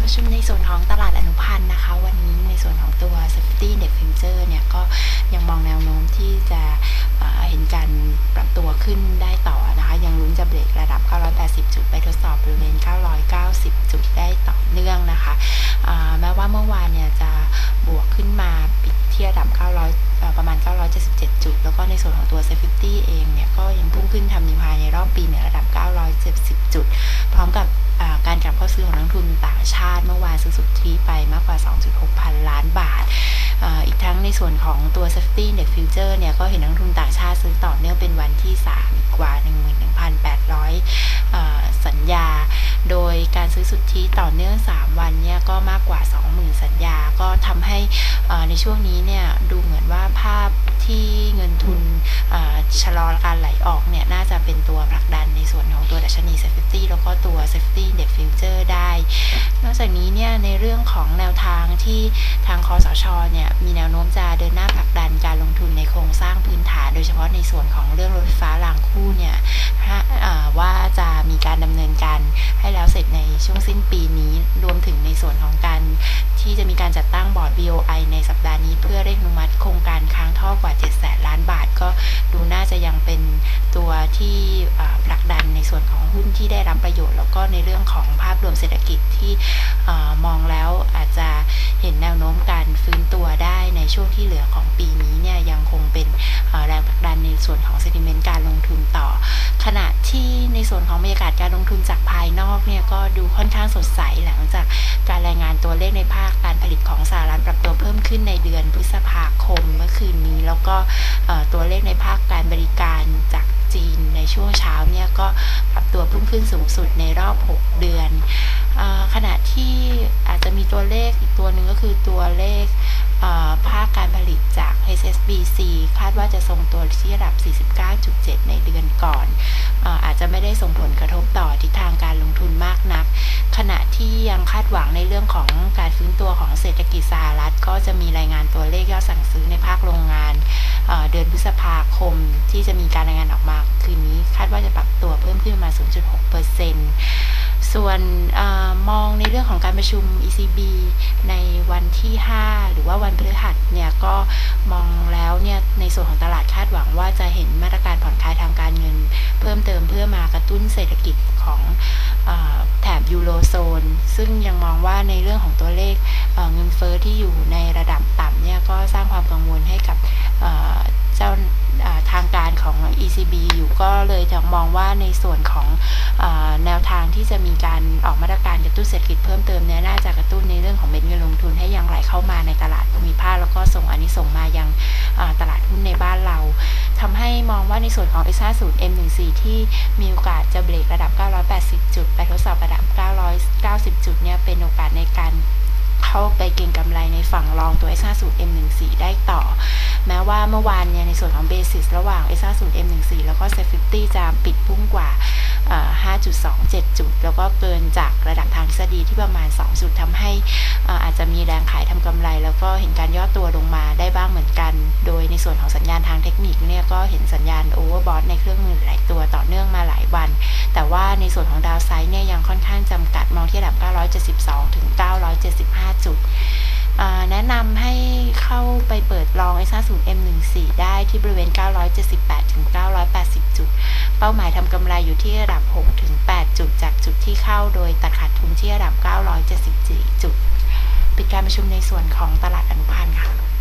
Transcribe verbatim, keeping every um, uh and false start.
ประชุมในส่วนของตลาดอนุพันธ์นะคะวันนี้ในส่วนของตัว Safety Index Future เนี่ยก็ยังมองแนวโน้มที่จะเห็นการปรับตัวขึ้นได้ต่อนะคะยังลุ้นจะเบรกระดับเก้าร้อยแปดสิบจุดไปทดสอบบริเวณเก้าร้อยเก้าสิบจุดได้ต่อเนื่องนะคะแม้ว่าเมื่อวานเนี่ยจะบวกขึ้นมาปิดที่ระดับเก้าร้อยประมาณเก้าร้อยเจ็ดสิบเจ็ดจุดแล้วก็ในส่วนของตัว Safety เองเนี่ยก็ยังพุ่งขึ้นทำนิวไฮในรอบปีเนี่ยระดับเก้าร้อยเจ็ดสิบจุดพร้อมกับการกลับเข้าซื้อของนักทุนต่างชาติเมื่อวานซื้อสุทธิไปมากกว่า สองจุดหก พันล้านบาทอีกทั้งในส่วนของตัว Safety Index Future เนี่ยก็เห็นนักทุนต่างชาติซื้อต่อเนื่องเป็นวันที่สามอีกกว่า หนึ่งหมื่นหนึ่งพันแปดร้อย สัญญาโดยการซื้อสุทธิต่อเนื่องสามวันเนี่ยก็มากกว่า สองหมื่น สัญญาก็ทำให้ในช่วงนี้เนี่ยดูเหมือนว่าภาพที่เงินทุนชะลอการไหลออกเนี่ยน่าจะเป็นตัวผลักดันในส่วนของตัวดัชนี Safety แล้วก็ตัว Safety Index Future ได้นอกจากนี้เนี่ยในเรื่องของแนวทางที่ทางคสช.เนี่ยมีแนวโน้มจะเดินหน้าผลักดันการลงทุนในโครงสร้างพื้นฐานโดยเฉพาะในส่วนของเรื่องรถไฟฟ้ารางคู่เนี่ยว่าจะมีการดำเนินการให้แล้วเสร็จในช่วงสิ้นปีนี้รวมถึงในส่วนของการที่จะมีการจัดตั้งบอร์ด วี โอ ไอ ในสัปดาห์นี้เพื่อเร่งอนุมัติโครงการค้างท่อกว่าเจ็ดแสนล้านบาทก็ดูน่าจะยังเป็นตัวที่ผลักดันในส่วนของหุ้นที่ได้รับประโยชน์แล้วก็ในเรื่องของภาพรวมเศรษฐกิจที่มองแล้วอาจจะเห็นแนวโน้มการฟื้นตัวได้ในช่วงที่เหลือของปีนี้เนี่ยยังคงเป็นแรงผลักดันในส่วนของ sentiment การลงทุนต่อขณะที่ในส่วนของบรรยากาศการลงทุนจากภายนอกเนี่ยก็ดูค่อนข้างสดใสหลังจากการรายงานตัวเลขในภาคการผลิตของสหรัฐปรับตัวเพิ่มขึ้นในเดือนพฤษภาคมเมื่อคืนนี้แล้วก็ตัวเลขในภาคการบริการจากจีนในช่วงเช้าเนี่ยก็ปรับตัวเพิ่มขึ้นสูงสุดในรอบหกเดือนขณะที่อาจจะมีตัวเลขอีกตัวหนึ่งก็คือตัวเลขภาคการผลิตจาก เอช เอส บี ซี คาดว่าจะทรงตัวที่ระดับ สี่สิบเก้าจุดเจ็ด ในเดือนก่อนอาจจะไม่ได้ส่งผลกระทบต่อทิศทางการลงทุนมากนักขณะที่ยังคาดหวังในเรื่องของการฟื้นตัวของเศรษฐกิจสหรัฐก็จะมีรายงานตัวเลขยอดสั่งซื้อในภาคโรงงานเดือนพฤษภาคมที่จะมีการรายงานออกมาคืนนี้คาดว่าจะปรับตัวเพิ่มขึ้นมา ศูนย์จุดหกเปอร์เซ็นต์ ส่วนอมองในเรื่องของการประชุม อี ซี บี ในวันที่ห้าหรือว่าวันพฤหัสเนี่ยก็มองแล้วเนี่ยในส่วนของตลาดคาดหวังว่าจะเห็นมาตรการผ่อนคลายทางการเงินเพิ่มเติมเพื่อมากระตุ้นเศรษฐกิจของแถบยูโรโซนซึ่งยังมองว่าในเรื่องของตัวเลขเงินเฟ้อที่อยู่ในระดับต่ำเนี่ยก็สร้างความกังวลให้กับเจ้าทางการของ อี ซี บี อยู่ก็เลยจะมองว่าในส่วนของแนวทางที่จะมีการออกมาตรการกระตุ้นเศรษฐกิจเพิ่มเติมเนี่ยน่าจะกระตุ้นในเรื่องของเม็ดเงินลงทุนให้ยังไหลเข้ามาในตลาดภูมิภาคแล้วก็ส่งอานิสงส์มายังตลาดหุ้นในบ้านเราทำให้มองว่าในส่วนของ เอส ห้าสิบ เอ็ม สิบสี่ ที่มีโอกาสจะเบรกระดับเก้าร้อยแปดสิบจุดไปทดสอบระดับเก้าร้อยเก้าสิบจุดเนี่ยเป็นโอกาสในการเข้าไปเก็งกำไรในฝั่งรองตัว เอส ห้าสิบ เอ็ม สิบสี่ ได้ต่อแม้ว่าเมื่อวานเนี่ยในส่วนของเบสิสระหว่าง เอส ห้าสิบ เอ็ม สิบสี่ แล้วก็ Safety จะปิดพุ่งกว่า ห้าจุดสองเจ็ด จุดแล้วก็เกินจากระดับทางทฤษฎีที่ประมาณสองจุดทำให้อาจจะมีแรงขายทำกำไรแล้วก็เห็นการย่อตัวลงมาได้บ้างเหมือนกันโดยในส่วนของสัญญาณทางเทคนิคเนี่ยก็เห็นสัญญาณโอเวอร์บอทในเครื่องมือหลายตัวต่อเนื่องมาหลายวันแต่ว่าในส่วนของดาวไซด์เนี่ยยังค่อนข้างจำกัดมองที่ระดับเก้าร้อยเจ็ดสิบสองถึงเก้าร้อยเจ็ดสิบห้าจุดแนะนำให้เข้าไปเปิดลอง เอส ห้าสิบ เอ็ม สิบสี่ ได้ที่บริเวณเก้าร้อยเจ็ดสิบแปดถึงเก้าร้อยแปดสิบจุดเป้าหมายทำกำไรอยู่ที่ระดับหกถึงแปดจุดจากจุดที่เข้าโดยตัดขาดทุนที่ระดับเก้าร้อยเจ็ดสิบสี่จุดปิดการประชุมในส่วนของตลาดอนุพันธ์ค่ะ